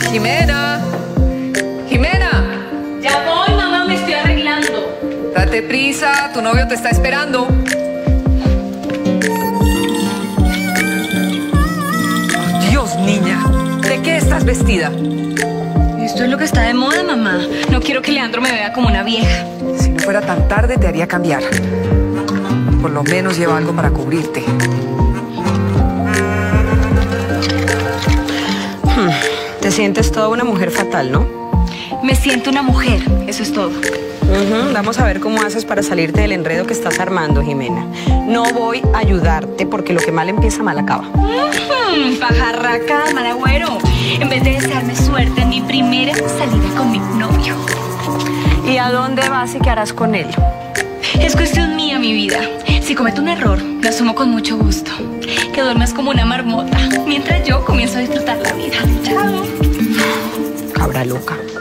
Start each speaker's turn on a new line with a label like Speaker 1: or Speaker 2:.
Speaker 1: Jimena. Jimena.
Speaker 2: Ya voy, mamá, me estoy arreglando.
Speaker 1: Date prisa, tu novio te está esperando. Oh, Dios, niña, ¿de qué estás vestida?
Speaker 2: Esto es lo que está de moda, mamá. No quiero que Leandro me vea como una vieja.
Speaker 1: Si no fuera tan tarde, te haría cambiar. Por lo menos lleva algo para cubrirte.
Speaker 3: Te sientes toda una mujer fatal, ¿no?
Speaker 2: Me siento una mujer, eso es todo.
Speaker 3: Vamos a ver cómo haces para salirte del enredo que estás armando, Jimena. No voy a ayudarte porque lo que mal empieza, mal acaba.
Speaker 2: Pajarraca, mal agüero. En vez de desearme suerte en mi primera salida con mi novio.
Speaker 3: ¿Y a dónde vas y qué harás con él?
Speaker 2: Es cuestión mía, mi vida. Si cometo un error, lo asumo con mucho gusto. Que duermas como una marmota, mientras yo comienzo a disfrutar la vida. Chao.
Speaker 3: Cabra loca.